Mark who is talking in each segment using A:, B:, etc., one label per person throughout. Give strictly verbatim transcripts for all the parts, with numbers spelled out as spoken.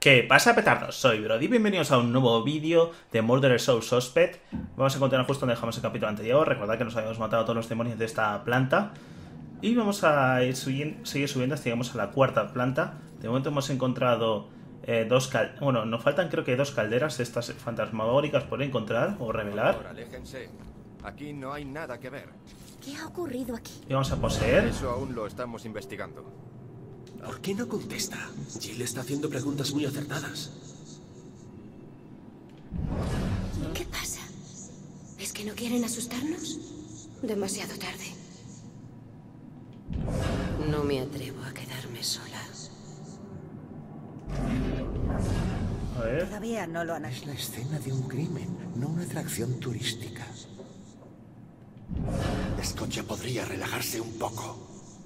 A: ¿Qué pasa, petardos? Soy Brody, bienvenidos a un nuevo vídeo de Murder Soul Suspect. Vamos a continuar justo donde dejamos el capítulo anterior. Recordad que nos habíamos matado a todos los demonios de esta planta. Y vamos a ir subiendo, seguir subiendo hasta llegamos a la cuarta planta. De momento hemos encontrado eh, dos calderas. Bueno, nos faltan creo que dos calderas, estas fantasmagóricas, por encontrar o revelar.
B: Ahora, aléjense. Aquí no hay nada que ver.
C: ¿Qué ha ocurrido aquí?
A: Y vamos a poseer.
B: Eso aún lo estamos investigando.
D: ¿Por qué no contesta? Jill está haciendo preguntas muy acertadas.
C: ¿Qué pasa? ¿Es que no quieren asustarnos? Demasiado tarde. No me atrevo a quedarme sola.
A: A ver.
E: Todavía no lo han
F: Es la escena de un crimen, no una atracción turística. Escocia podría relajarse un poco.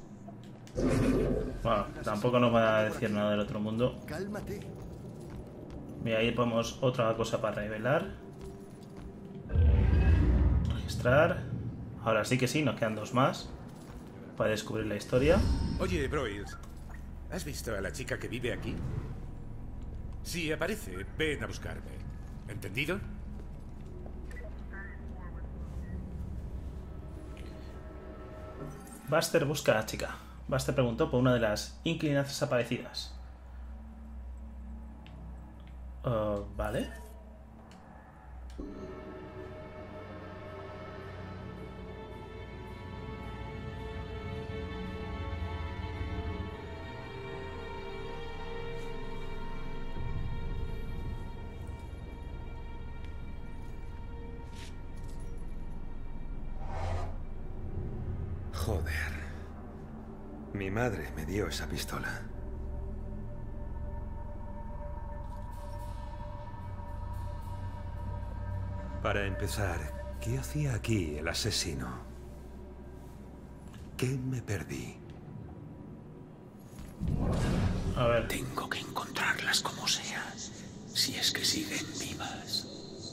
A: Bueno, tampoco nos va a decir nada del otro mundo.
F: Cálmate.
A: Mira, ahí ponemos otra cosa para revelar. Registrar. Ahora sí que sí, nos quedan dos más para descubrir la historia.
G: Oye, Broyles, ¿has visto a la chica que vive aquí? Si aparece, ven a buscarme. ¿Entendido?
A: Buster busca a la chica. Buster preguntó por una de las inclinancias aparecidas. Uh, vale.
H: Joder. Mi madre me dio esa pistola. Para empezar, ¿qué hacía aquí el asesino? ¿Qué me perdí?
A: A ver.
D: Tengo que encontrarlas como sea, si es que siguen vivas.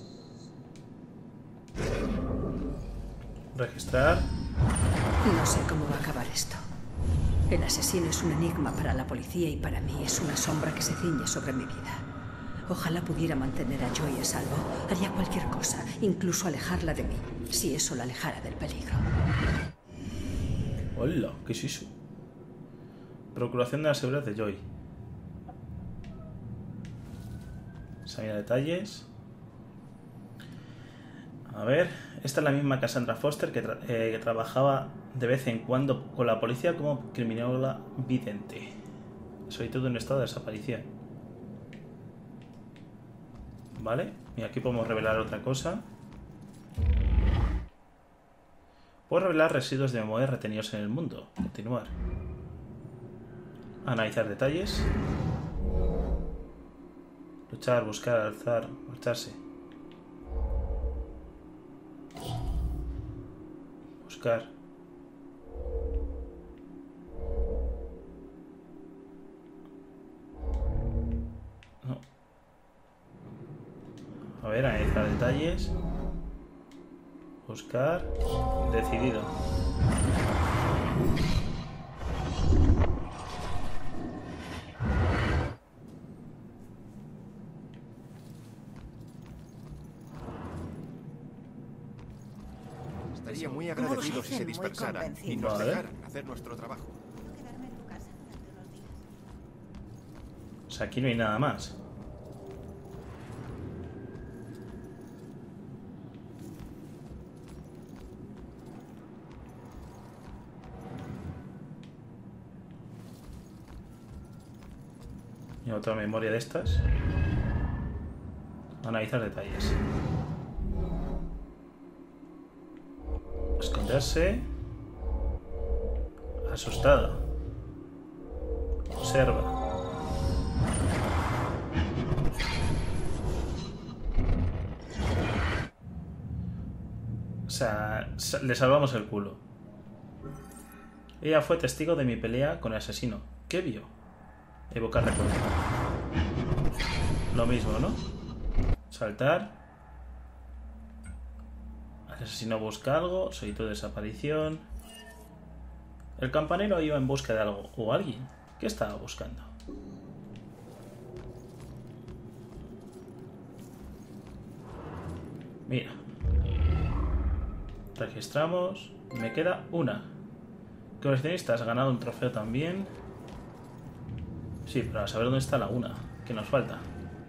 A: Registrar.
I: No sé cómo va a acabar esto. El asesino es un enigma para la policía y para mí es una sombra que se ciñe sobre mi vida. Ojalá pudiera mantener a Joy a salvo. Haría cualquier cosa, incluso alejarla de mí, si eso la alejara del peligro.
A: Hola, ¿qué es eso? Procuración de la seguridad de Joy. Examina detalles. A ver, esta es la misma Cassandra Foster que, tra eh, que trabajaba de vez en cuando con la policía como criminóloga vidente. Sobre todo en estado de desaparición. Vale, y aquí podemos revelar otra cosa. Puedo revelar residuos de memoria retenidos en el mundo. Continuar. Analizar detalles. Luchar, buscar, alzar, marcharse. Buscar. No. A ver, analizar detalles. Buscar. Decidido.
B: Estaría muy agradecido si se dispersaran y nos
A: Vale.
B: dejaran hacer nuestro trabajo.
E: quedarme en tu casa durante unos días.
A: O sea, aquí no hay nada más. Y otra memoria de estas. Analizar detalles. Esconderse. Asustada. Observa. O sea, le salvamos el culo. Ella fue testigo de mi pelea con el asesino. ¿Qué vio? Evocar recuerdo. Lo mismo, ¿no? Saltar. El asesino busca algo. Solicitud de desaparición. El campanero iba en busca de algo. O alguien. ¿Qué estaba buscando? Mira. Registramos. Me queda una. Coleccionista, has ganado un trofeo también. Sí, pero a saber dónde está la una. ¿Qué nos falta?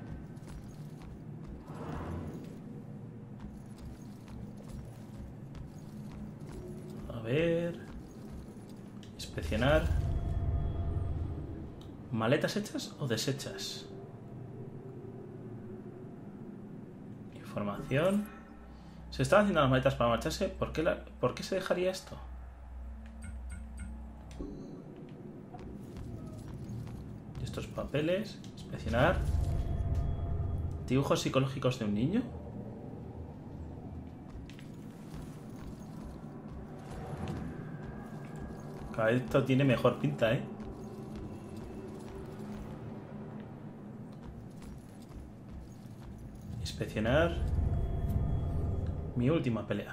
A: A ver. Inspeccionar. ¿Maletas hechas o deshechas? Información. Se están haciendo las maletas para marcharse. ¿Por qué, la, ¿por qué se dejaría esto? Estos papeles. Inspeccionar. Dibujos psicológicos de un niño. Cada vez esto tiene mejor pinta, ¿eh? Inspeccionar. Mi última pelea.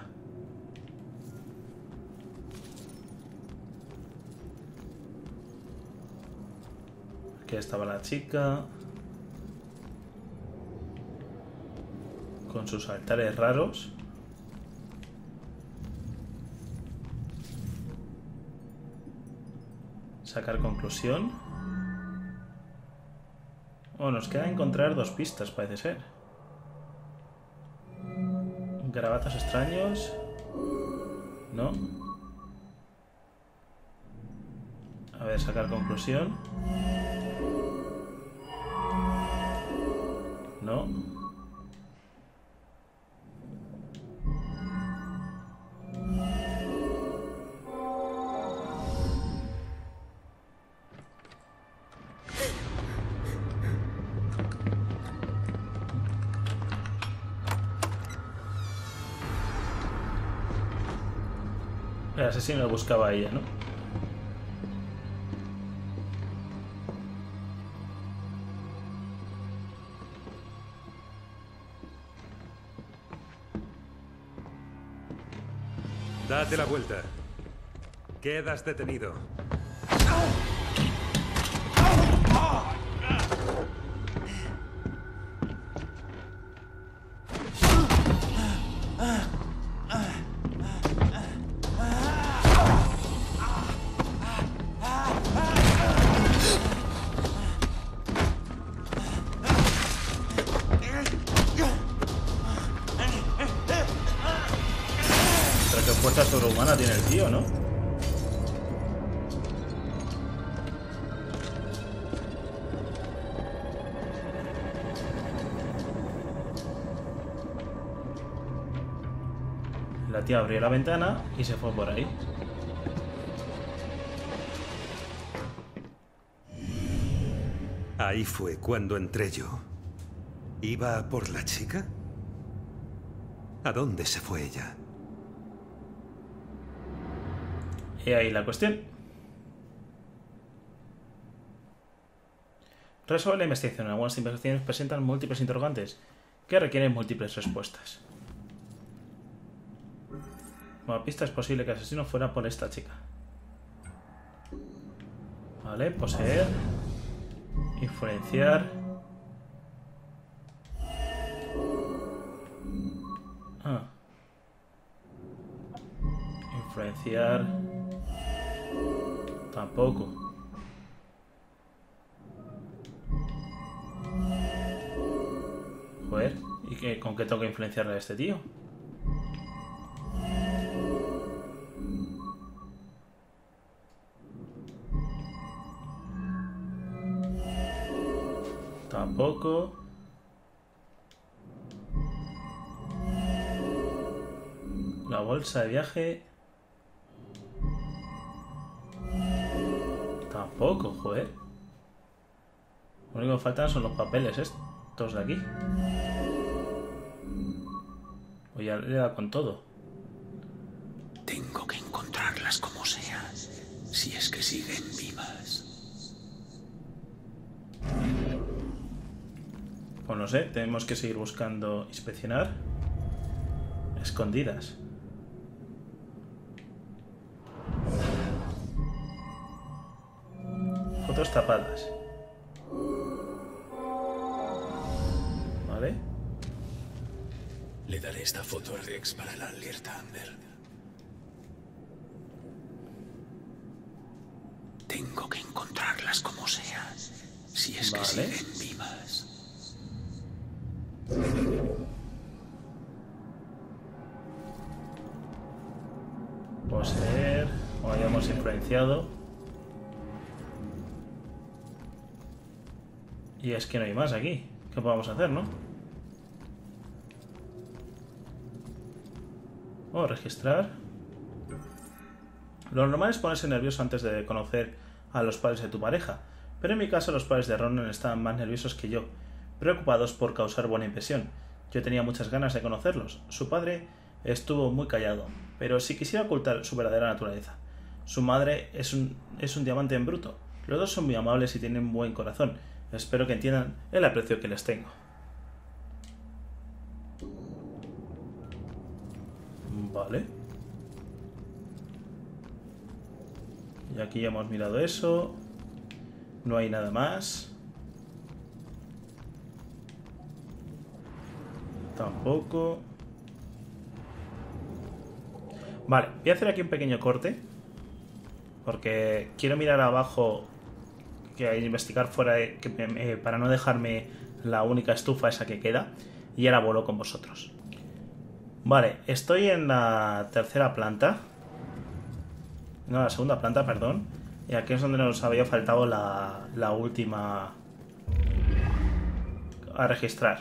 A: Aquí estaba la chica. Con sus altares raros. Sacar conclusión. Oh, nos queda encontrar dos pistas, parece ser. Garabatos extraños. No. A ver, sacar conclusión. No. El asesino lo buscaba a ella, ¿no?
H: Date la vuelta. Quedas detenido.
A: Qué fuerza sobrehumana tiene el tío, ¿no? La tía abrió la ventana y se fue por ahí.
H: Ahí fue cuando entré yo. ¿Iba por la chica? ¿A dónde se fue ella?
A: Y ahí la cuestión. Resuelve la investigación. Algunas investigaciones presentan múltiples interrogantes que requieren múltiples respuestas. Como pista, es posible que el asesino fuera por esta chica. Vale, poseer. Influenciar. Ah. Influenciar. Tampoco. Joder, ¿y qué, con qué tengo que influenciarle a este tío? Tampoco. La bolsa de viaje. Tampoco, joder. Lo único que faltan son los papeles estos de aquí. O ya le da con todo.
D: Tengo que encontrarlas como sea, si es que siguen vivas.
A: Pues no sé, tenemos que seguir buscando, inspeccionar. Escondidas. Fotos tapadas. Vale.
D: Le daré esta foto a Rex para la alerta Amber. Tengo que encontrarlas como sea, si es que
A: Vale.
D: siguen vivas.
A: Poseer, o hayamos influenciado. Y es que no hay más aquí. ¿Qué podemos hacer, no? Oh, registrar. Lo normal es ponerse nervioso antes de conocer a los padres de tu pareja, pero en mi caso los padres de Ronan estaban más nerviosos que yo, preocupados por causar buena impresión. Yo tenía muchas ganas de conocerlos. Su padre estuvo muy callado, pero si quisiera ocultar su verdadera naturaleza. Su madre es un, es un diamante en bruto. Los dos son muy amables y tienen buen corazón. Espero que entiendan el aprecio que les tengo. Vale. Y aquí ya hemos mirado eso. No hay nada más. Tampoco. Vale, voy a hacer aquí un pequeño corte. Porque quiero mirar abajo, que investigar fuera de, que, eh, para no dejarme la única estufa esa que queda. Y ahora vuelo con vosotros. Vale, estoy en la tercera planta. No, la segunda planta, perdón. Y aquí es donde nos había faltado la, la última a registrar.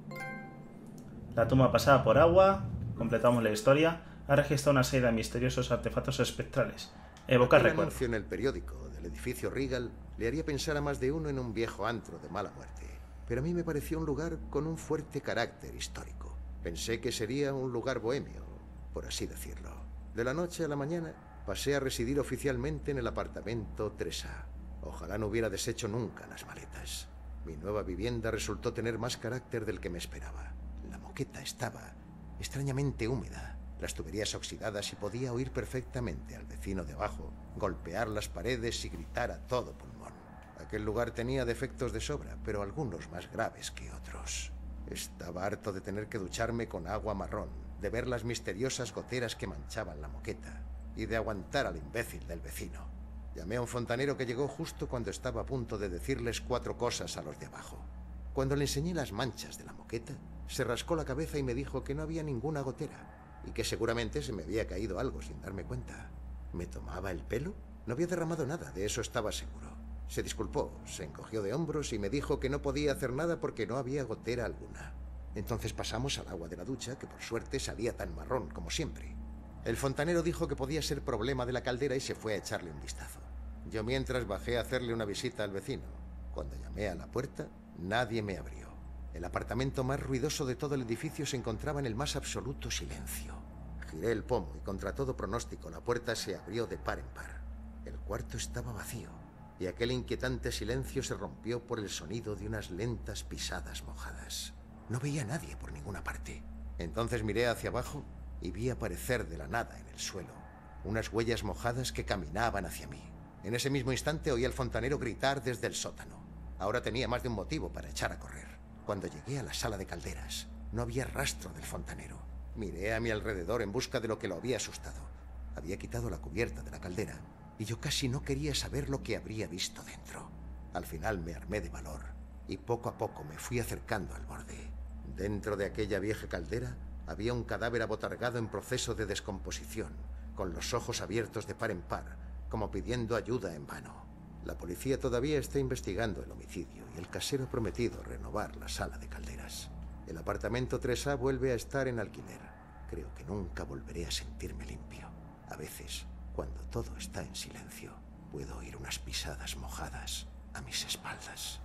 A: La tumba pasada por agua. Completamos la historia. Ha registrado una serie de misteriosos artefactos espectrales. Evocar
J: El
A: recuerdo.
J: anuncio en el periódico del edificio Regal le haría pensar a más de uno en un viejo antro de mala muerte. Pero a mí me pareció un lugar con un fuerte carácter histórico. Pensé que sería un lugar bohemio, por así decirlo. De la noche a la mañana pasé a residir oficialmente en el apartamento tres A. Ojalá no hubiera deshecho nunca las maletas. Mi nueva vivienda resultó tener más carácter del que me esperaba. La moqueta estaba extrañamente húmeda, las tuberías oxidadas, y podía oír perfectamente al vecino de abajo golpear las paredes y gritar a todo pulmón. Aquel lugar tenía defectos de sobra, pero algunos más graves que otros. Estaba harto de tener que ducharme con agua marrón, de ver las misteriosas goteras que manchaban la moqueta y de aguantar al imbécil del vecino. Llamé a un fontanero que llegó justo cuando estaba a punto de decirles cuatro cosas a los de abajo. Cuando le enseñé las manchas de la moqueta, se rascó la cabeza y me dijo que no había ninguna gotera y que seguramente se me había caído algo sin darme cuenta. ¿Me tomaba el pelo? No había derramado nada, de eso estaba seguro. Se disculpó, se encogió de hombros y me dijo que no podía hacer nada porque no había gotera alguna. Entonces pasamos al agua de la ducha, que por suerte salía tan marrón como siempre. El fontanero dijo que podía ser problema de la caldera y se fue a echarle un vistazo. Yo mientras bajé a hacerle una visita al vecino. Cuando llamé a la puerta, nadie me abrió. El apartamento más ruidoso de todo el edificio se encontraba en el más absoluto silencio. Giré el pomo y contra todo pronóstico la puerta se abrió de par en par. El cuarto estaba vacío y aquel inquietante silencio se rompió por el sonido de unas lentas pisadas mojadas. No veía a nadie por ninguna parte. Entonces miré hacia abajo y vi aparecer de la nada en el suelo unas huellas mojadas que caminaban hacia mí. En ese mismo instante oí al fontanero gritar desde el sótano. Ahora tenía más de un motivo para echar a correr. Cuando llegué a la sala de calderas, no había rastro del fontanero. Miré a mi alrededor en busca de lo que lo había asustado. Había quitado la cubierta de la caldera y yo casi no quería saber lo que habría visto dentro. Al final me armé de valor y poco a poco me fui acercando al borde. Dentro de aquella vieja caldera había un cadáver abotargado en proceso de descomposición, con los ojos abiertos de par en par, como pidiendo ayuda en vano. La policía todavía está investigando el homicidio y el casero ha prometido renovar la sala de calderas. El apartamento tres A vuelve a estar en alquiler. Creo que nunca volveré a sentirme limpio. A veces, cuando todo está en silencio, puedo oír unas pisadas mojadas a mis espaldas.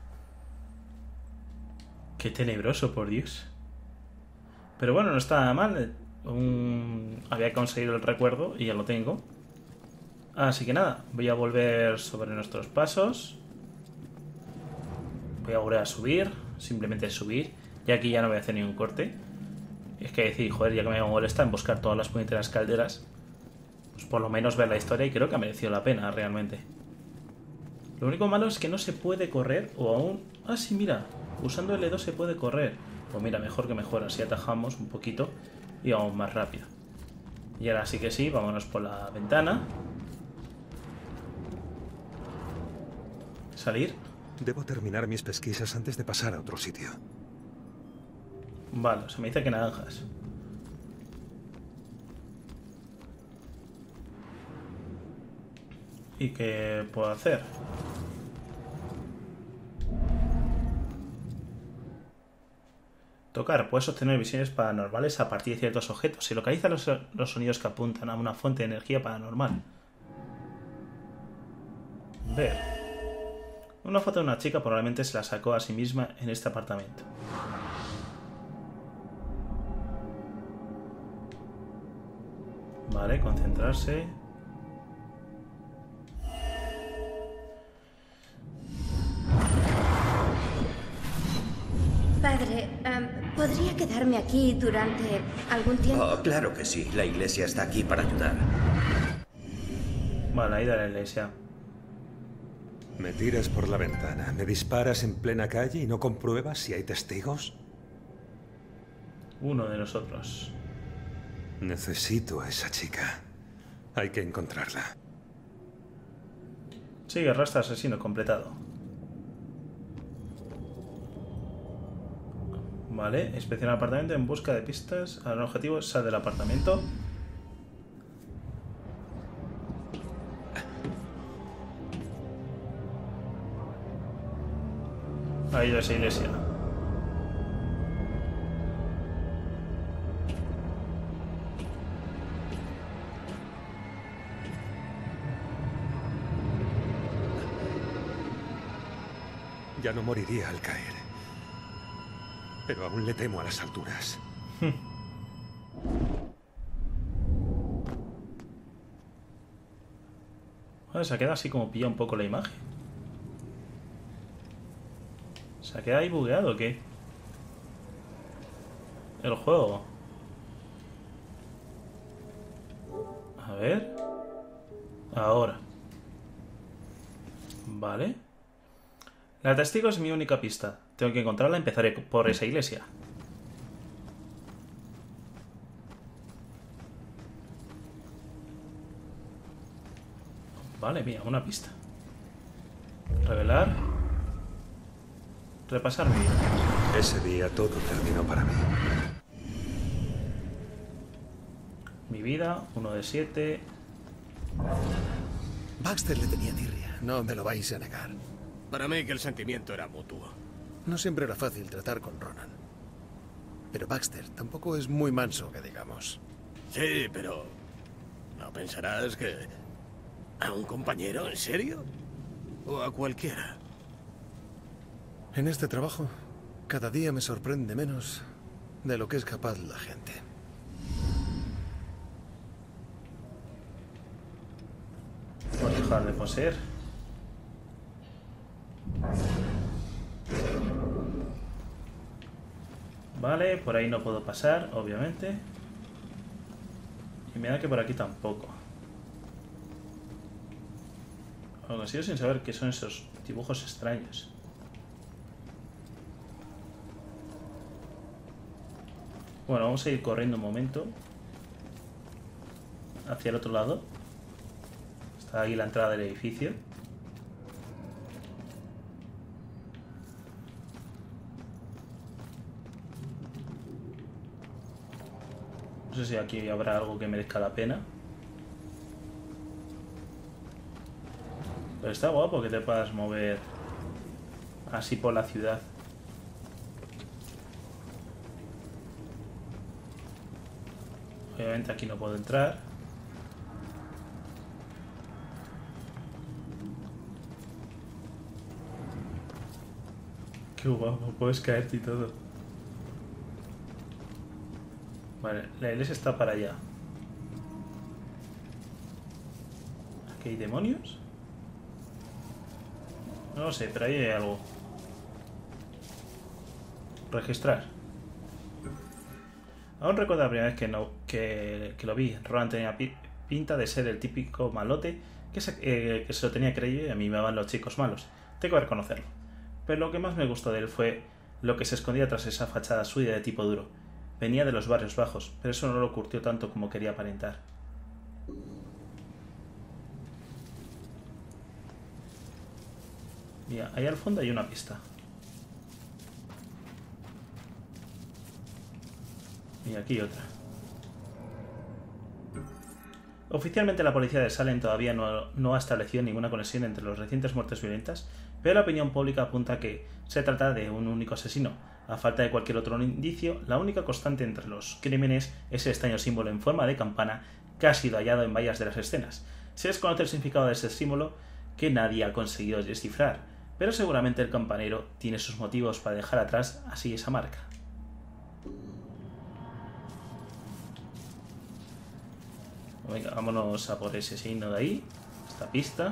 A: Qué tenebroso, por Dios. Pero bueno, no está nada mal. Un... Había conseguido el recuerdo y ya lo tengo. Así que nada, voy a volver sobre nuestros pasos. Voy a volver a subir. Simplemente subir. Y aquí ya no voy a hacer ningún corte. Es que decir, joder, ya que me molesta en buscar todas las puñeteras calderas, pues por lo menos ver la historia, y creo que ha merecido la pena realmente. Lo único malo es que no se puede correr o aún... Ah, sí, mira. Usando L dos se puede correr. Pues mira, mejor que mejor, así atajamos un poquito y vamos más rápido. Y ahora sí que sí, vámonos por la ventana. Salir.
H: Debo terminar mis pesquisas antes de pasar a otro sitio.
A: Vale, se me dice que naranjas. ¿Y qué puedo hacer? Tocar. Puedes obtener visiones paranormales a partir de ciertos objetos. Si localiza los, los sonidos que apuntan a una fuente de energía paranormal. Ver. Una foto de una chica probablemente se la sacó a sí misma en este apartamento. Vale, concentrarse.
C: Padre, um, ¿podría quedarme aquí durante algún tiempo?
K: Oh, claro que sí. La iglesia está aquí para ayudar.
A: Vale, ahí de la iglesia.
H: Me tiras por la ventana, me disparas en plena calle y no compruebas si hay testigos.
A: Uno de nosotros.
H: Necesito a esa chica. Hay que encontrarla.
A: Sigue, rastro asesino completado. Vale, inspecciona el apartamento en busca de pistas. Al objetivo, sal del apartamento. Ahí de esa iglesia.
H: Ya no moriría al caer. Pero aún le temo a las alturas.
A: Bueno, se queda así como pilla un poco la imagen. ¿Se ha quedado ahí bugueado o qué? El juego. A ver. Ahora. Vale. La testigo es mi única pista. Tengo que encontrarla, empezaré por esa iglesia. Vale, mira, una pista. Revelar. Repasar mi vida.
H: Ese día todo terminó para mí.
A: Mi vida, uno de siete.
L: Baxter le tenía tirria, no me lo vais a negar.
M: Para mí que el sentimiento era mutuo.
L: No siempre era fácil tratar con Ronan. Pero Baxter tampoco es muy manso, que digamos.
M: Sí, pero... ¿no pensarás que... a un compañero, en serio? ¿O a cualquiera?
L: En este trabajo, cada día me sorprende menos de lo que es capaz la gente.
A: Por dejar de poseer. Vale, por ahí no puedo pasar, obviamente. Y me da que por aquí tampoco. Lo consigo sin saber qué son esos dibujos extraños. Bueno, vamos a ir corriendo un momento. Hacia el otro lado. Está ahí la entrada del edificio. No sé si aquí habrá algo que merezca la pena. Pero está guapo que te puedas mover así por la ciudad. Obviamente aquí no puedo entrar. Qué guapo, puedes caerte y todo. Vale, la iglesia está para allá. ¿Aquí hay demonios? No lo sé, pero ahí hay algo. Registrar. Aún recuerdo la primera vez que, no, que, que lo vi. Ronan tenía pi pinta de ser el típico malote que se, eh, que se lo tenía creído y a mí me van los chicos malos. Tengo que reconocerlo. Pero lo que más me gustó de él fue lo que se escondía tras esa fachada suya de tipo duro. Venía de los barrios bajos, pero eso no lo curtió tanto como quería aparentar. Mira, ahí al fondo hay una pista. Y aquí otra. Oficialmente la policía de Salem todavía no, no ha establecido ninguna conexión entre las recientes muertes violentas, pero la opinión pública apunta a que se trata de un único asesino. A falta de cualquier otro indicio, la única constante entre los crímenes es el extraño símbolo en forma de campana que ha sido hallado en varias de las escenas. Se desconoce el significado de ese símbolo que nadie ha conseguido descifrar, pero seguramente el campanero tiene sus motivos para dejar atrás así esa marca. Venga, vámonos a por ese signo de ahí, esta pista.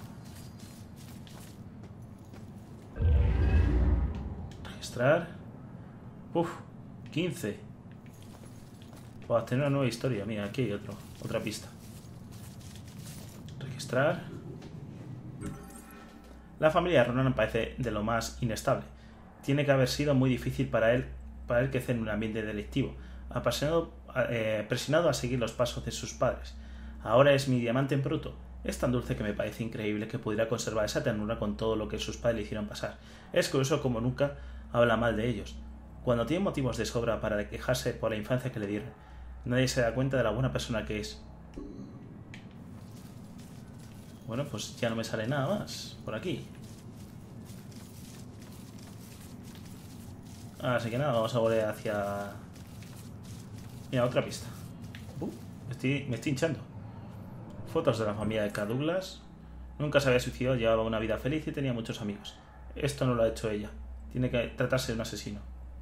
A: Registrar. Uf, quince. Voy a tener una nueva historia. Mira, aquí hay otro, otra pista. Registrar. La familia de Ronan parece de lo más inestable. Tiene que haber sido muy difícil para él, para él crecer en un ambiente delictivo, apasionado, eh, presionado a seguir los pasos de sus padres. Ahora es mi diamante en bruto. Es tan dulce que me parece increíble que pudiera conservar esa ternura con todo lo que sus padres le hicieron pasar. Es curioso como nunca habla mal de ellos, cuando tiene motivos de sobra para quejarse por la infancia que le dieron. Nadie se da cuenta de la buena persona que es. Bueno, pues ya no me sale nada más por aquí. Así que nada, vamos a volver hacia... Mira, otra pista. Uh, me, estoy, me estoy hinchando. Fotos de la familia de K. Douglas. Nunca se había suicidado, llevaba una vida feliz y tenía muchos amigos. Esto no lo ha hecho ella. Tiene que tratarse de un asesino.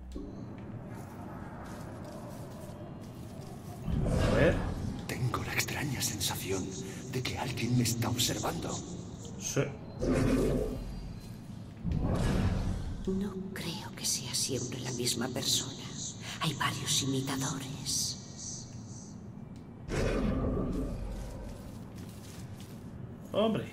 A: A ver.
F: Tengo la extraña sensación de que alguien me está observando.
A: Sí.
N: No creo que sea siempre la misma persona. Hay varios imitadores.
A: Hombre.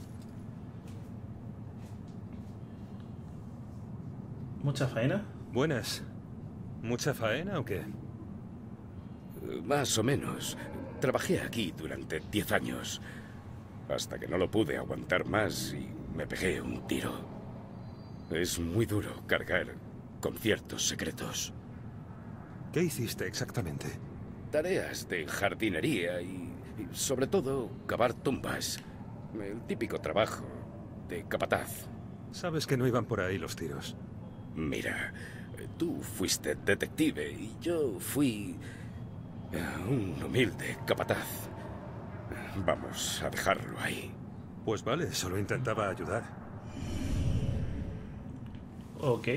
A: ¿Mucha faena?
H: Buenas. ¿Mucha faena o qué?
M: Más o menos. Trabajé aquí durante diez años. Hasta que no lo pude aguantar más y me pegué un tiro. Es muy duro cargar con ciertos secretos.
H: ¿Qué hiciste exactamente?
M: Tareas de jardinería y, y sobre todo, cavar tumbas. El típico trabajo de capataz.
H: Sabes que no iban por ahí los tiros.
M: Mira, tú fuiste detective y yo fui un humilde capataz. Vamos a dejarlo ahí.
H: Pues vale, solo intentaba ayudar.
A: Ok.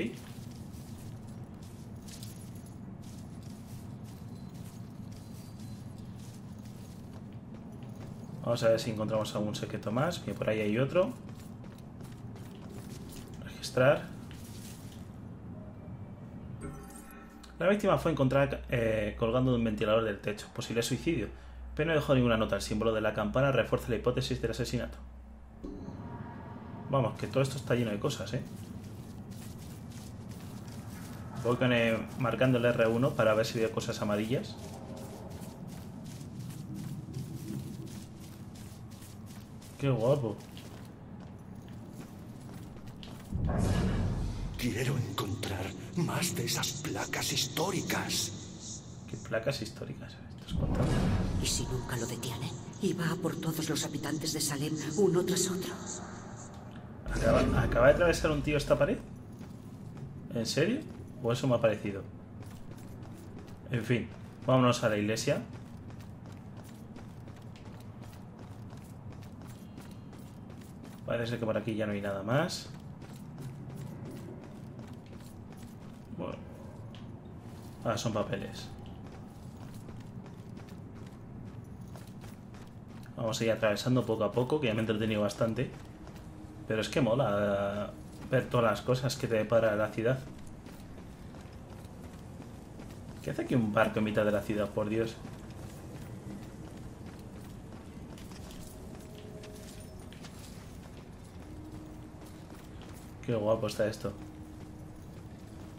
A: Vamos a ver si encontramos algún secreto más. Que por ahí hay otro. Registrar. La víctima fue encontrada eh, colgando de un ventilador del techo. Posible suicidio. Pero no dejó ninguna nota. El símbolo de la campana refuerza la hipótesis del asesinato. Vamos, que todo esto está lleno de cosas, ¿eh? Voy con el, marcando el erre uno para ver si veo cosas amarillas. ¡Qué guapo!
F: Quiero encontrar más de esas placas históricas.
A: ¿Qué placas históricas estás contando?
N: ¿Y si nunca lo detienen? Y va a por todos los habitantes de Salem, uno tras otro.
A: ¿Acaba, ¿Acaba de atravesar un tío esta pared? ¿En serio? ¿O eso me ha parecido? En fin, vámonos a la iglesia. Parece que por aquí ya no hay nada más. Bueno. Ah, son papeles. Vamos a ir atravesando poco a poco, que ya me he entretenido bastante. Pero es que mola ver todas las cosas que te depara la ciudad. ¿Qué hace aquí un barco en mitad de la ciudad, por Dios? Qué guapo está esto.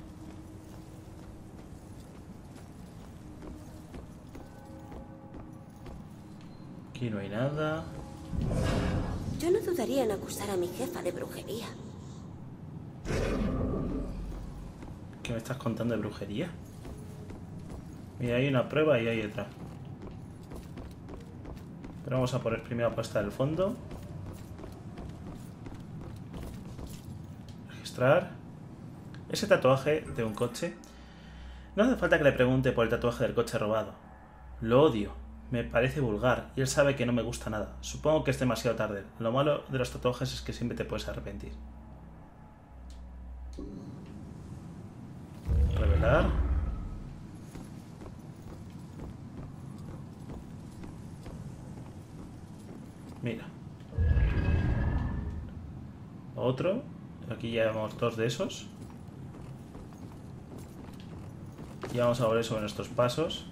A: Aquí no hay nada.
C: Yo no dudaría en acusar a mi jefa de brujería.
A: ¿Qué me estás contando de brujería? Mira, hay una prueba y hay otra. Pero vamos a poner primero apuesta del fondo. Registrar. Ese tatuaje de un coche. No hace falta que le pregunte por el tatuaje del coche robado. Lo odio. Me parece vulgar y él sabe que no me gusta nada. Supongo que es demasiado tarde. Lo malo de los tatuajes es que siempre te puedes arrepentir. Revelar. Mira. Otro. Aquí ya vemos dos de esos. Y vamos a volver sobre nuestros pasos.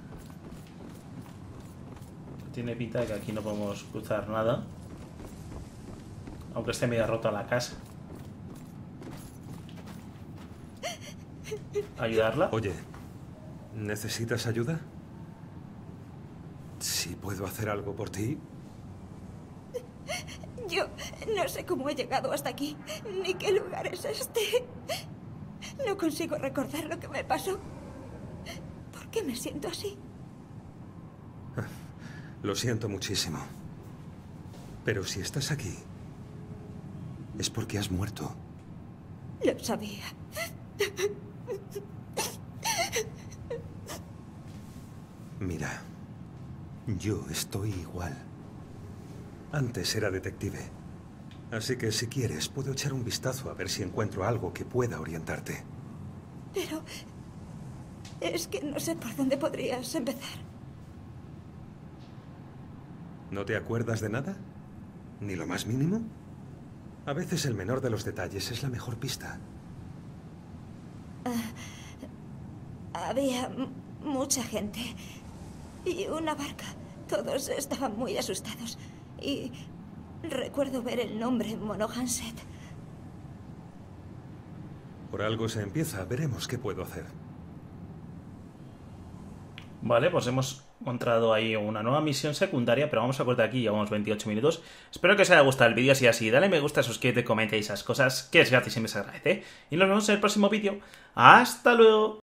A: Tiene pinta de que aquí no podemos cruzar nada. Aunque esté medio rota la casa. ¿Ayudarla?
H: Oye, ¿necesitas ayuda? Si puedo hacer algo por ti.
E: Yo no sé cómo he llegado hasta aquí, ni qué lugar es este. No consigo recordar lo que me pasó. ¿Por qué me siento así?
H: Lo siento muchísimo. Pero si estás aquí, es porque has muerto.
E: Lo sabía.
H: Mira, yo estoy igual. Antes era detective. Así que si quieres, puedo echar un vistazo a ver si encuentro algo que pueda orientarte.
E: Pero es que no sé por dónde podrías empezar.
H: ¿No te acuerdas de nada? ¿Ni lo más mínimo? A veces el menor de los detalles es la mejor pista.
E: Uh, había mucha gente y una barca. Todos estaban muy asustados. Y recuerdo ver el nombre Monohanset.
H: Por algo se empieza. Veremos qué puedo hacer.
A: Vale, pues hemos encontrado ahí una nueva misión secundaria, pero vamos a cortar aquí, llevamos veintiocho minutos. Espero que os haya gustado el vídeo, si es así, dale me gusta, suscríbete, comenta y esas cosas, que es gratis y me se agradece. Y nos vemos en el próximo vídeo. ¡Hasta luego!